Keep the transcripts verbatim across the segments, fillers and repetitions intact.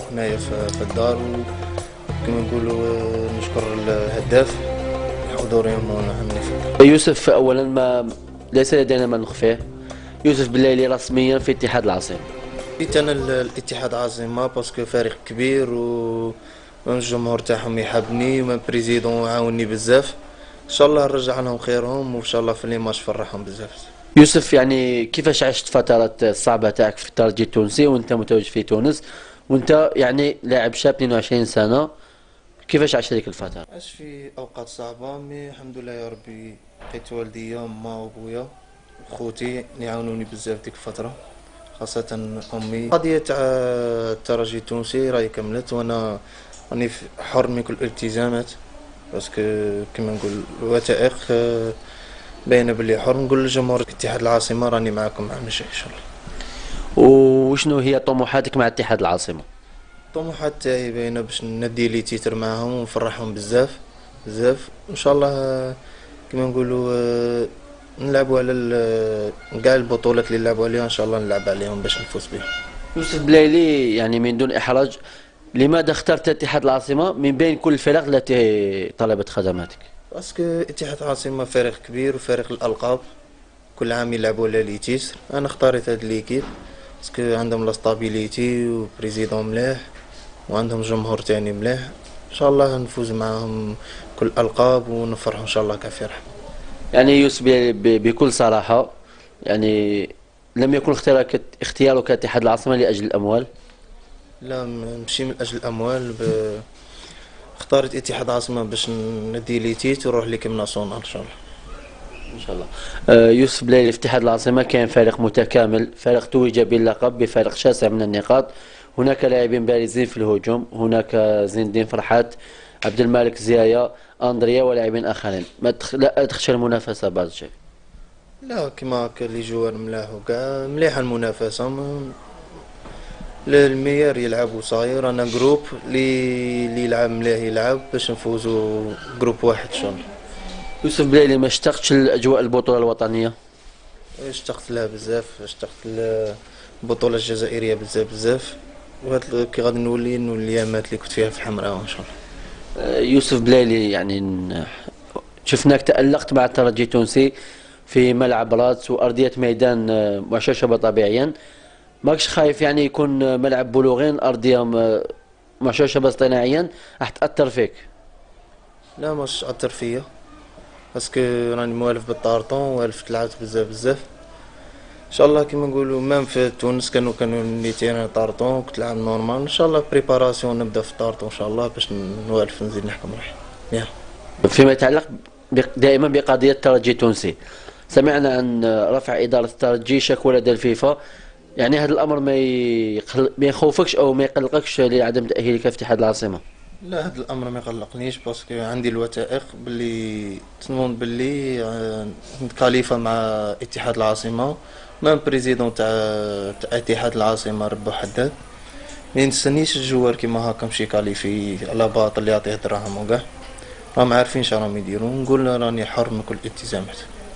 هنايا في الدار، وكما نقولوا نشكر الهداف حضورهم ونهني فيه. يوسف، اولا ما ليس لدينا ما نخفيه، يوسف بلايلي رسميا في اتحاد العاصمه. جيت انا الاتحاد العاصمه باسكو فريق كبير و الجمهور تاعهم يحبني ومن بريزيدون عاوني بزاف. ان شاء الله نرجع لهم خيرهم وان شاء الله في لي ماتش فرحهم بزاف. يوسف، يعني كيفاش عشت فترات الصعبه تاعك في الترجي التونسي وانت متواجد في تونس وانت يعني لاعب شاب اثنين وعشرين سنه، كيفاش عشت هذيك الفتره؟ عشت في اوقات صعبه، مي الحمد لله يا ربي لقيت والديا وما وبويا وخوتي يعاونوني بزاف ديك الفتره، خاصه امي. قضيه تاع الترجي التونسي راهي كملت وانا راني حر من كل الالتزامات، باسكو كما نقول الوثائق باينه بلي حر. نقول للجمهور اتحاد العاصمه راني معاكم مع المشي ان شاء الله. وشنو هي طموحاتك مع اتحاد العاصمه؟ الطموحات تاعي باينه باش ندي لي تيتر معاهم ونفرحهم بزاف بزاف ان شاء الله. كما نقولوا نلعبوا على كاع البطولات اللي نلعبوا عليها ان شاء الله نلعب عليهم باش نفوز بهم. يوسف بلايلي، يعني من دون احراج، لماذا اخترت اتحاد العاصمه من بين كل الفرق التي طلبت خدماتك؟ باسكو اتحاد العاصمه فريق كبير وفريق الالقاب، كل عام يلعبوا على لي تيتر. انا اختاريت هاد ليكيب باسكو عندهم لا ستابيليتي وبريزيدون مليح وعندهم جمهور تاني مليح. ان شاء الله نفوز معاهم كل الالقاب ونفرحوا ان شاا الله كافي رحمه. يعني يوسف بكل صراحه، يعني لم يكن اختيارك اختيارك اتحاد العاصمه لاجل الاموال؟ لا، ماشي من اجل الاموال. ب... اختارت اتحاد العاصمه باش ندي لي تيت ونروح ليكيب ناسيونال ان شاء الله. ان شاء الله. آه يوسف بلايلي، في اتحاد العاصمه كان فريق متكامل، فريق توج باللقب بفارق شاسع من النقاط. هناك لاعبين بارزين في الهجوم، هناك زين الدين فرحات، عبد الملك زيايا، اندريا ولاعبين اخرين. ما تخ... لا تخشى المنافسه بعض الشيء؟ لا، كيما هكا لي جوار ملاح وكاع مليحه المنافسه. م... الميار يلعب وصاير، انا جروب اللي اللي يلعب مليح يلعب باش نفوزوا جروب واحد ان شاء الله. يوسف بلايلي، ما اشتقتش لاجواء البطوله الوطنيه؟ اشتقت لها بزاف، اشتقت للبطوله الجزائريه بزاف بزاف، وهاد كي غادي نولي نولي الايامات اللي كنت فيها في الحمراء ان شاء الله. يوسف بلايلي، يعني شفناك تألقت مع الترجي التونسي في ملعب رادس وأرضية ميدان مشاشبة طبيعيا. ماكش خايف يعني يكون ملعب بلوغين أرضية مشاشبة اصطناعيا راح تأثر فيك؟ لا، مش أثر فيا باسكو راني موالف بالطارطون والف لعبت بزاف بزاف ان شاء الله. كيما نقولوا مام في تونس كانوا كانوا لي تيران طارطون كنت لعب نورمال. ان شاء الله بريباراسيون نبدا في الطارطون ان شاء الله باش نوالف نزيد نحكم روحي. يلا. فيما يتعلق دائما بقضية الترجي التونسي، سمعنا عن رفع إدارة الترجي شكوى لدى الفيفا، يعني هذا الأمر ما يقل... ما يخوفكش أو ما يقلقكش لعدم تأهيلك في اتحاد العاصمة؟ لا، هذا الامر ما يقلقنيش باسكو عندي الوثائق باللي تنظن باللي نتكاليفا مع اتحاد العاصمه. مام بريزيدون تاع تاع اتحاد العاصمه ربو حداد، ما نستنيش الجوار كيما هاكا مشي كاليفي على باطل اللي يعطيه دراهم وكاع. راهم عارفين شنو راهم يديروا، نقول راني حر من كل الالتزامات.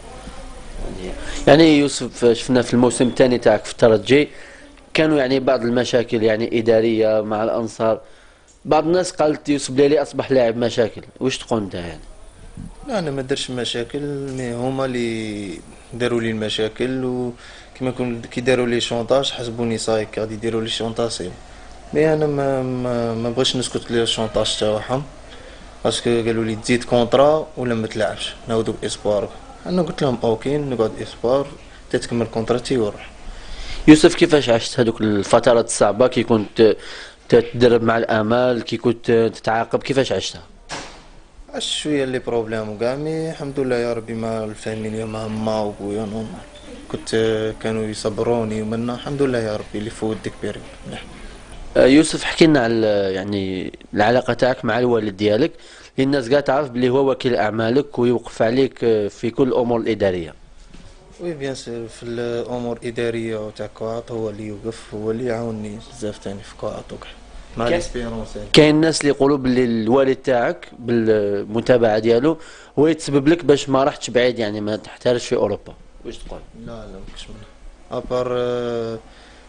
يعني يوسف، شفنا في الموسم الثاني تاعك في الترجي كانوا يعني بعض المشاكل يعني إدارية مع الأنصار، بعض الناس قالت يوسف بلايلي أصبح لاعب مشاكل، واش تقول أنت يعني؟ لا، انا ما درتش مشاكل، مي هما اللي داروا لي المشاكل، وكما يكون كي داروا لي شونطاج حسبوني صايك غادي يديروا لي شونطاج. مي انا ما ما, ما بغيتش نسكت لي الشونطاج تاعهم باسكو قالوا لي تزيد كونطرا ولا ما تلعبش نعاودو باسبوار. انا قلت لهم اوكي نقعد اسبوار تتكمل كونتراتي ونروح. يوسف، كيفاش عشت هذوك الفترات الصعبة كي كنت تتدرب مع الآمال، كي كنت تتعاقب، كيفاش عشتها؟ عشت شويه لي بروبليم وكاع، مي الحمد لله يا ربي مع الفاميليا مع ما وبويا نورمال كنت كانوا يصبروني ومنا الحمد لله يا ربي اللي فوت ديك بيريود مليح. يوسف، حكي لنا على يعني العلاقة تاعك مع الوالد ديالك، الناس قاعدة تعرف بلي هو وكيل أعمالك ويوقف عليك في كل الأمور الإدارية. وي بيان سور في الامور الاداريه تاع كواط هو اللي يوقف، هو اللي يعاونني بزاف تاني في كواط وكاع مع ليسبيرونس. كاين الناس اللي يقولوا بلي الوالد تاعك بالمتابعة ديالو هو يتسبب لك باش ما رحتش بعيد، يعني ما تحترفش في أوروبا، واش تقول؟ لا لا ماكش منها ابار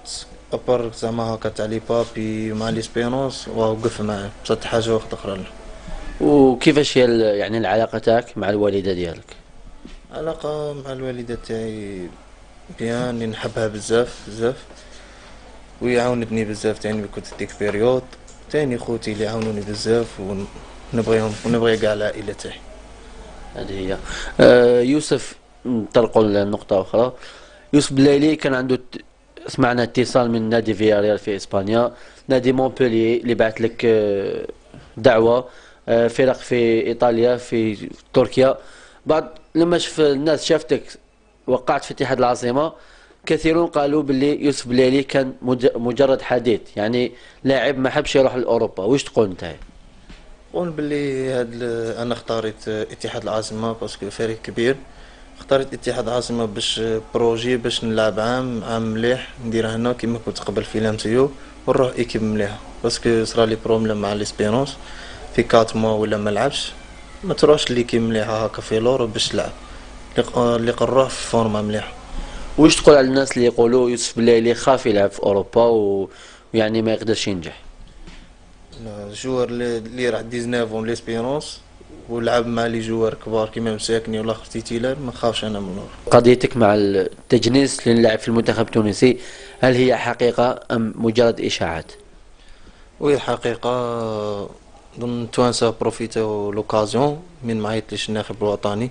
ابار زعما هكا تاع لي بابي مع ليسبيرونس وقف معاه بصح حاجه واحده اخرى لا. وكيفاش هي ال- يعني العلاقة تاعك مع الوالدة ديالك؟ علاقه مع الوالده تاعي بيان، اللي نحبها بزاف بزاف ويعاونتني بزاف تاني كنت ديك بيريود. تاني خوتي اللي عاونوني بزاف ونبغيهم ونبغي كاع العائله تاعي. هذه هي. آه يوسف، نطرقوا لنقطة أخرى. يوسف بلايلي كان عنده ت- سمعنا اتصال من نادي فياريال في إسبانيا، نادي مونبوليي اللي بعث لك آه، دعوة، آه، فرق في إيطاليا، في تركيا. بعد لما شف الناس شافتك وقعت في اتحاد العاصمة، كثيرون قالوا باللي يوسف بلايلي كان مج- مجرد حديث، يعني لاعب ما حبش يروح لأوروبا. واش تقول انت؟ نقول باللي هاد ال- انا اختاريت اتحاد العاصمه باسكو فريق كبير. اختاريت اتحاد العاصمه باش بروجي باش نلعب عام عام مليح ندير هنا كيما كنت قبل في لامسيو ونروح ايكيب مليحه. باسكو صرالي بروبليم مع ليسبيرونس في كات موا ولا ما لعبش، ما تروحش ليكيب مليحه هكا في لور باش تلعب. اللي ق- اللي قنروح في فورما مليحه. واش تقول على الناس اللي يقولوا يوسف بلايلي خاف يلعب في اوروبا و- ويعني ما يقدرش ينجح؟ الجوار اللي اللي راح تسعطاش اون ليسبيرونس ولعب مع لي جوار كبار كيما مساكني ولا اخر تيتيلار، ما خافش انا من الأوروبا. قضيتك مع التجنيس للاعب في المنتخب التونسي، هل هي حقيقة ام مجرد اشاعات؟ وي حقيقة. ظن التوانسة بروفيتاو لوكازيون من معيطليش الناخب الوطني،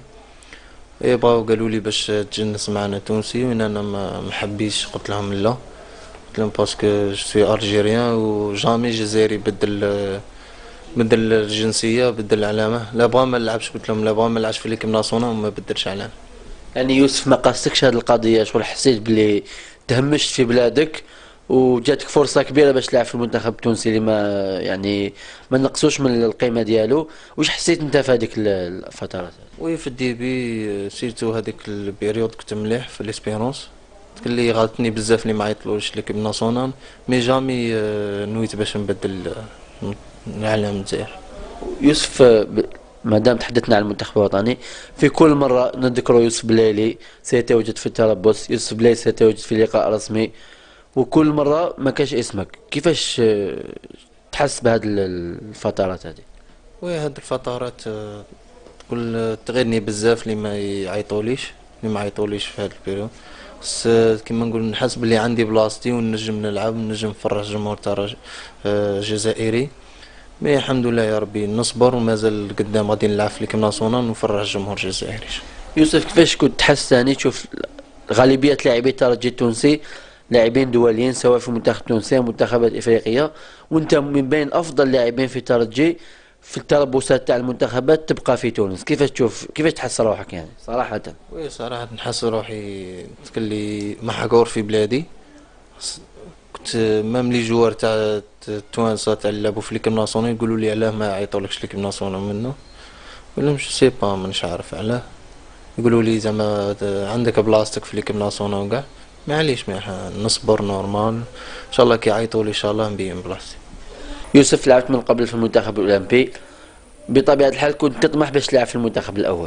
اي بغاو قالوا لي باش تجنس معنا تونسي وين انا ما محبيش. قلت لهم لا، قلت لهم باسكو جو سوي الجيريان وجامي جزائري بدل بدل الجنسية بدل العلامة. لا بغا ما نلعبش، قلت لهم لا بغا ما نلعبش في ليكيب ناسيونال وما بدلش علامة. يعني يوسف ما قاستكش هذه القضية، شغل حسيت بلي تهمشت في بلادك وجاتك فرصة كبيرة باش تلعب في المنتخب التونسي اللي ما يعني ما نقصوش من القيمة ديالو. واش حسيت انت في هذيك ال- الفترات؟ وي في الديبي سيرتو هذيك البيريود كنت مليح في ليسبيرونس. اللي غلطني بزاف اللي ما عيطلوش ليكيب ناسيونال، مي جامي آه، نويت باش نبدل آه، العلم الجزائر. يوسف، ب- ما دام تحدثنا عن المنتخب الوطني، في كل مرة نذكر يوسف بلايلي سيتواجد في التربص، يوسف بلايلي سيتواجد في لقاء رسمي، وكل مرة ما كاش اسمك. كيفاش آه، تحس بهذه ال- الفترات هذه؟ وي هاد الفترات آه، تقول تغيرني بزاف اللي ما يعيطوليش اللي ما يعيطوليش في هاد البيريود. بس آه، كيما نقول نحس بلي عندي بلاصتي ونجم نلعب ونجم نفرح جمهور تاع آه، جزائري. مي الحمد لله يا ربي نصبر ومازال قدام غادي نلعب في ليكيب ناسيونال ونفرح الجمهور الجزائري. يوسف، كيفاش كنت تحس ثاني تشوف غالبية لاعبي الترجي التونسي لاعبين دوليين، سواء في المنتخب التونسي أو منتخبات إفريقية، وأنت من بين أفضل لاعبين في الترجي في التربصات تاع المنتخبات تبقى في تونس؟ كيفاش تشوف، كيفاش تحس روحك يعني صراحة؟ وي صراحة نحس روحي تكلي محقور في بلادي. س- كنت مام لي جوار تاع التوانسة تاع اللي لعبوا في ليكيب ناسيونال يقولوا لي علاه ما يعيطولكش ليكيب ناسيونال منه. نقول لهم جو سي با مانيش عارف علاه. يقولوا لي زعما عندك بلاصتك في ليكيب ناسيونال وكاع. معليش ما ح- نصبر نورمال، ان شاء الله كي يعيطولي ان شاء الله نبين بلاصتي. يوسف، لعبت من قبل في المنتخب الأولمبي، بطبيعة الحال كنت تطمح باش تلعب في المنتخب الأول.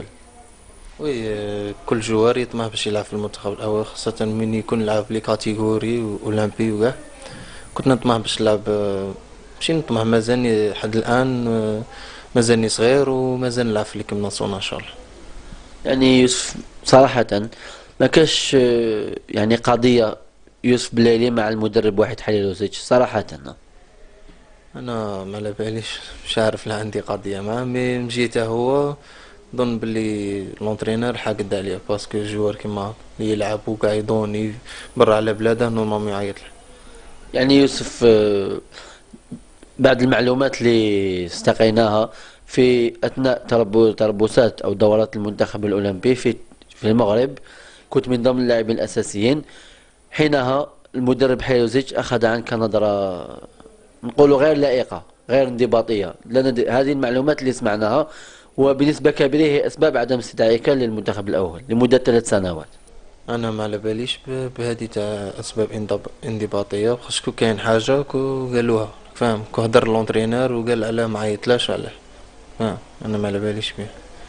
وي آه، كل جوار يطمح باش يلعب في المنتخب الاول، خاصة من يكون لعب لي كاتيجوري اولمبي وكاع. كنت نطمح باش نلعب آه، ماشي نطمح مازالني لحد الان آه، مازالني صغير ومازال نلعب في ليكيب ناسيونال ان شاء الله. يعني يوسف صراحة ما كاش آه، يعني قضية يوسف بلايلي مع المدرب واحد حليلوزيتش صراحة؟ انا ما على باليش، مش عارف لا عندي قضيه معاه. مي من جيته هو ظن باللي لونترينور حاقد عليه باسكو جوار كيما اللي يلعب وكاع يضوني برا على بلاده نورمالمون يعيط له. يعني يوسف، آه، بعد المعلومات اللي استقيناها في أثناء تربو- تربصات أو دورات المنتخب الأولمبي في في المغرب، كنت من ضمن اللاعبين الأساسيين. حينها المدرب حيوزيتش أخذ عنك نظرة نقولوا غير لائقة، غير انضباطية، لأن د- هذه المعلومات اللي سمعناها وبنسبة كبيرة هي أسباب عدم استدعائك للمنتخب الأول لمدة ثلاث سنوات. انا ما على باليش ب- بهذه تاع اسباب انضب- انضباطيه، خاصكو كاين حاجه كو قالوها فاهم، كو هدر لونترينور وقال علاه ما عيطلاش علاه. فاهم انا ما على باليش بيه.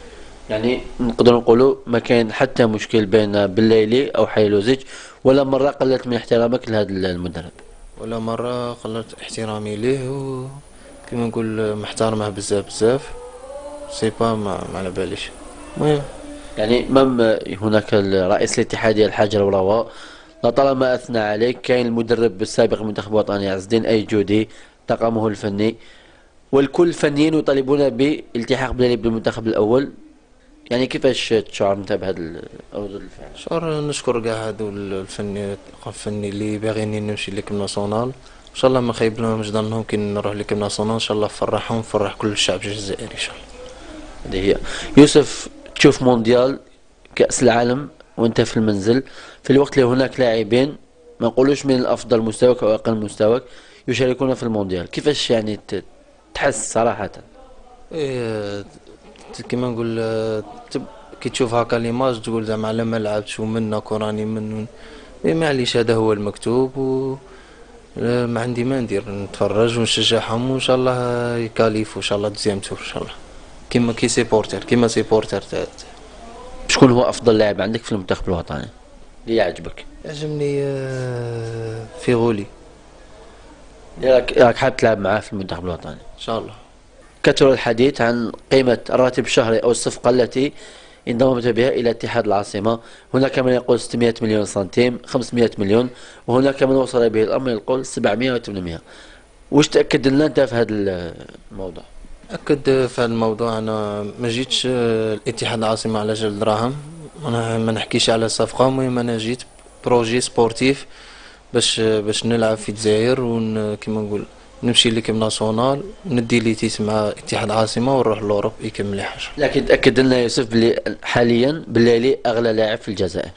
يعني نقدر نقولوا ما كاين حتى مشكل بين بالليلي او حيلوزيج، ولا مره قلت من احترامك لهذا المدرب؟ ولا مرة قللت احترامي ليه، و كيما نقول محترمه بزاف بزاف. سي با ما, ما على باليش. المهم يعني مم هناك رئيس الاتحاديه الحاج الوراوا لطالما اثنى عليك، كاين المدرب السابق المنتخب الوطني عز الدين ايجودي طاقمه الفني، والكل فنيين يطالبون بالالتحاق بلالي بالمنتخب الاول. يعني كيفاش تشعر انت بهذا ردود الفعل؟ شعور نشكر كاع هادو الفني الفني اللي باغيني نمشي ليكيب ناسيونال. ان شاء الله ما خيب لهمش ظنهم كي نروح ليكيب ناسيونال، ان شاء الله نفرحهم ونفرح كل الشعب الجزائري ان شاء الله. هذه هي. يوسف، تشوف مونديال كأس العالم وانت في المنزل، في الوقت اللي هناك لاعبين ما نقولوش من الافضل مستواك او اقل مستواك يشاركون في المونديال، كيفاش يعني ت- تحس صراحة؟ إيه كيما نقول آه، تب- كي تشوف هاكا ليماج تقول زعما على ما لعبتش ومنك وراني من. إيه معليش هذا هو المكتوب، و آه، ما عندي ما ندير، نتفرج ونشجعهم وان شاء الله يكاليفو ان شاء الله دوزيام تور ان شاء الله. كيما كي سيبورتر كيما سيبورتر تاع. شكون هو افضل لاعب عندك في المنتخب الوطني اللي يعجبك؟ يعجبني آه، فيغولي اللي راك راك حاب تلعب معاه في المنتخب الوطني؟ ان شاء الله. كثر الحديث عن قيمة الراتب الشهري او الصفقة التي انضممت بها الى اتحاد العاصمة. هناك من يقول ستمائة مليون سنتيم، خمسمائة مليون، وهناك من وصل به الامر يقول سبعمائة و ثمانمائة. واش تاكد لنا انت في هذا الموضوع؟ أكد في هذا الموضوع. أنا ما جيتش آه، الاتحاد العاصمة على جال دراهم، أنا ما نحكيش على صفقة. المهم أنا جيت بروجي سبورتيف باش آه، باش نلعب في الجزائر ون كيما نقول نمشي ليكيب ناسيونال، ندي ليتيت مع اتحاد العاصمة ونروح لوروب يكمل مليح حاجة. لكن تاكد لنا يوسف بلي حاليا بالليلي اغلى لاعب في الجزائر.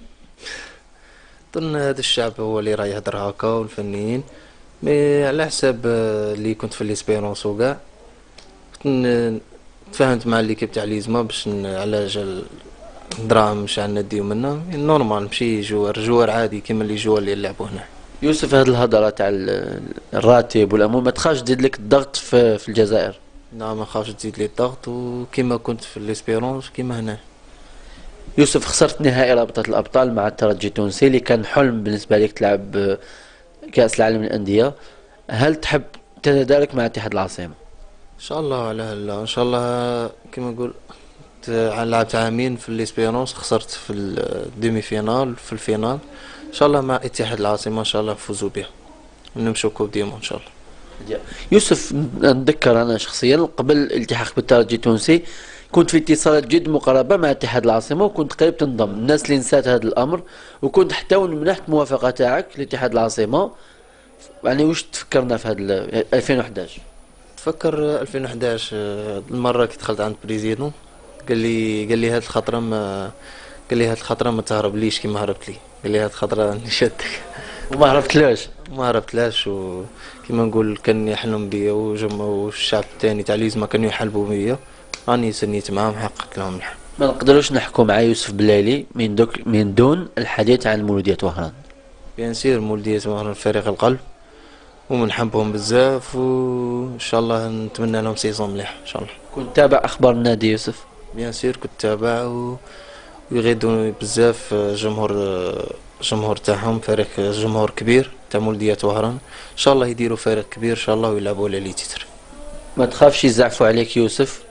أظن هذا الشعب هو اللي راه يهدر هاكا والفنيين. مي على حساب آه، اللي كنت في ليسبيرونس وكاع كنت ن- تفاهمت مع ليكيب تاع ليزما باش ن- على جال دراهم مش عندنا نديو منها نورمال نمشي جوار جوار عادي كيما اللي جوار اللي يلعبوا هنا. يوسف، هذه الهضره تاع ال- الراتب والامور ما تخافش تزيد لك الضغط في, في الجزائر؟ لا ما خافش تزيد لي الضغط، وكيما كنت في ليسبيرونس كيما هنا. يوسف، خسرت نهائي رابطة الأبطال مع الترجي التونسي اللي كان حلم بالنسبة لك تلعب كأس العالم للأندية. هل تحب تتدارك مع اتحاد العاصمة؟ ان شاء الله على هلا ان شاء الله. كيما نقول ت- لعبت عامين في ليسبيرونس، خسرت في الديمي فينال في الفينال. ان شاء الله مع اتحاد العاصمة ان شاء الله نفوزوا بها ونمشوا كوب ديما ان شاء الله. يوسف، نتذكر أنا شخصيا قبل الالتحاق بالترجي التونسي كنت في اتصالات جد مقربة مع اتحاد العاصمة، وكنت قريب تنضم. الناس اللي نسات هذا الأمر، وكنت حتى منحت موافقة تاعك لاتحاد العاصمة. يعني واش تفكرنا في هذا ألفين وأحد عشر؟ تفكر ألفين وحداش آه، المرة كي دخلت عند بريزيدون قال لي قال لي هاد الخطرة ما قال لي هاد الخطرة ما تهربليش كيما هربت لي. قال لي هاد الخطرة نشدك. وما عرفتلاش. ما هربتلاش، وكيما نقول كان يحلم بيا وجم والشعب الثاني تاع ليزما كانوا يحلموا بيا، راني سنيت معاهم حققت لهم الحلم. ما نقدروش نحكوا مع يوسف بلالي من دوك من دون الحديث عن مولودية وهران. بيان سير مولودية وهران فريق القلب ومنحبهم بزاف، وان شاء الله نتمنى لهم سيزون مليح ان شاء الله. كنت تابع اخبار النادي يوسف؟ بيان سير كنت تابع و- ويغيدوا بزاف جمهور جمهور تاعهم، فريق جمهور كبير تاع مولودية وهران. ان شاء الله يديروا فريق كبير ان شاء الله ويلعبوا على لي تيتر. ما تخافش يزعفوا عليك يوسف؟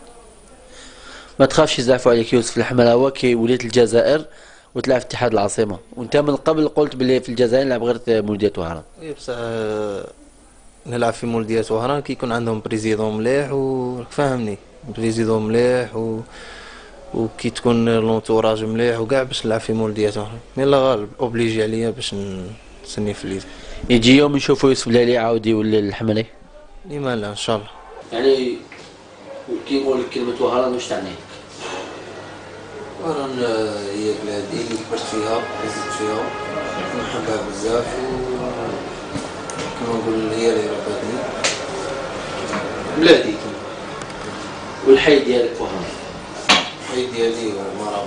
ما تخافش يزعفوا عليك يوسف الحملاوه كي وليت الجزائر وتلعب في اتحاد العاصمه، وانت من قبل قلت باللي في الجزائر نلعب غير مولودية وهران. إيه بصح آه، نلعب في مولودية وهران كي يكون عندهم بريزيدون مليح، وراك فاهمني بريزيدون مليح و... وكي تكون لونتوراج مليح وكاع باش نلعب في مولودية وهران. مي لا غالب اوبليجي عليا باش نسني في ليزم. يجي يوم نشوفوا يوسف بلالي عاود يولي الحملي. لما لا ان شاء الله. يعني كي نقول لك كلمه وهران واش تعني؟ وهران هي بلادي اللي كبرت فيها عزت فيها ونحبها بزاف، و كما نقول هي اللي ربتني بلادي. والحي ديالك وهران؟ الحي ديالي ومرابط.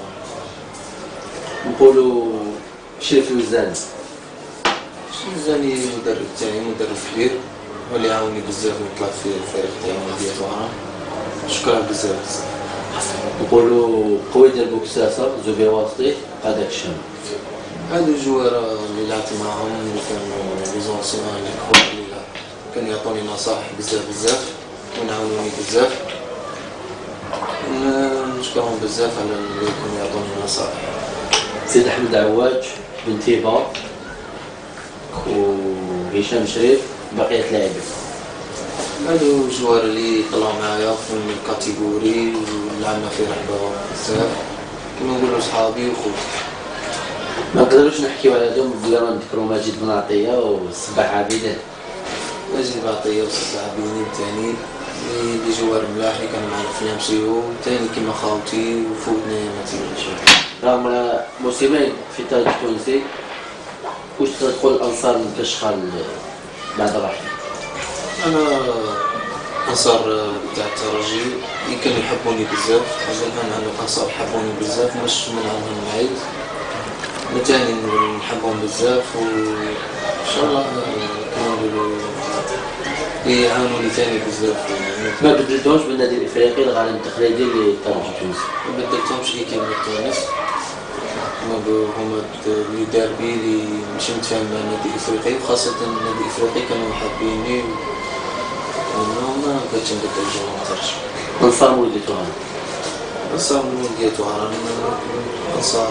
نقولوا شريف الوزاني. زاني مدرب تاعي مدرب كبير هو اللي عاوني بزاف نطلع في الفريق تاعي مولودية وهران، شكرا بزاف. نقولوا قوي ديال بوكساسة زوبي واسطي هذاك الشام. هادو الجوار اللي لعبت معاهم اللي كانوا لي زونسيون اللي كبار اللي كانوا يعطوني نصائح بزاف بزاف ويعاونوني بزاف. نشكرهم بزاف على اللي كانوا يعطوني نصائح. سيد أحمد عواج بن تيبا وهشام شريف بقية اللاعبين. هادو الجوار اللي طلعوا معايا في الكاتيجوري ولعبنا في رحبة بزاف كيما نقولوا صحابي وخوتي. ما نقدروش نحكيو على هادوم بلا ما نذكروا مجيد بن عطية والصباح عابدين. مجيد بن عطية والصباح عابدين تاني اللي جوار ملاح اللي كانوا معنا في الامسيو تاني كيما خاوتي وفوتنا نتيجة. رغم موسمين في الترجي التونسي، واش تدخل الأنصار من كشخال بعد الرحيل؟ أنا أنصار تاع الترجي اللي كانوا يحبوني بزاف، حاجة الآن عندو أنصار يحبوني بزاف مش من عندهم نعيد. تاني نحبهم بزاف وإن شاء الله كما نقولو يعاونوني تاني بزاف. ما بدلتوش بالنادي الإفريقي الغالب التقليدي للترجي التونسي؟ ما بدلتهمش لي كيما تونس، هما اللي دار بي اللي ماشي متفاهم مع النادي الإفريقي وخاصة النادي الإفريقي كانوا محبيني وما بغيتش نبدل جو مختارش. أنصار ولدي تهران. أنصار من ولدي تهران أنصار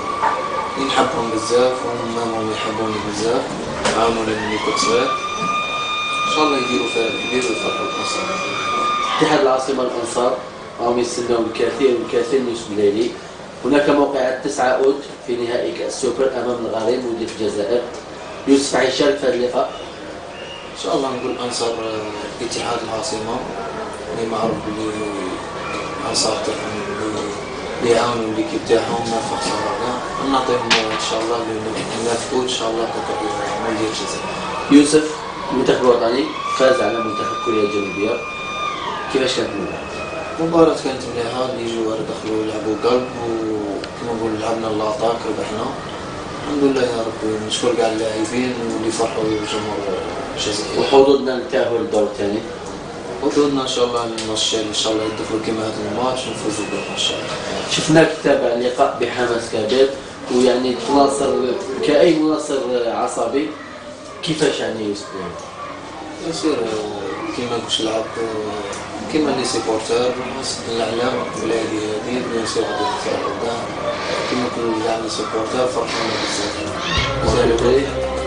نحبهم بزاف وهما هم يحبوني بزاف عاونوني ملي كنت صغير. إن شاء الله يديروا فرق كبير ويفرحوا الأنصار. اتحاد العاصمة الأنصار راهم يستناو الكثير والكثير من يوسف بلايلي. هناك موقعة تسعة أوت في نهائي كأس سوبر أمام الغريم وليد الجزائر. يوسف حيشارك في هذا اللقاء؟ إن شاء الله نقول أنصار اتحاد العاصمة اللي معروف بلي أنصار تاعهم اللي يعاونوا ليكيب تاعهم ما في خسارة نعطيهم إن شاء الله نافقوا إن شاء الله مونديال الجزائر. يوسف المنتخب الوطني فاز على منتخب كوريا الجنوبية، كيفاش كانت المباراة؟ المباراة كانت مليحة، اللي جوار دخلوا لعبوا قلب وكما نقول لعبنا اللاتاك ربحنا الحمد لله يا ربي. نشكر كاع اللاعبين واللي فرحوا الجمهور الجزائري. وحظوظنا للتأهل للدور الثاني؟ حظوظنا ان شاء الله الماتش ان شاء الله يدخلوا كما هذا الماتش ونفوزوا به ان شاء الله. شفناك تتابع اللقاء بحماس كبير ويعني تناصر كأي مناصر عصبي، كيفاش يعني يوسف؟ يصير كيما كنت لعب كيما لي سيبورتور الاعلام بلادي هذه يصير غادي نفرحوا كاع كيما كل كاع لي سيبورتور فرحونا بزاف.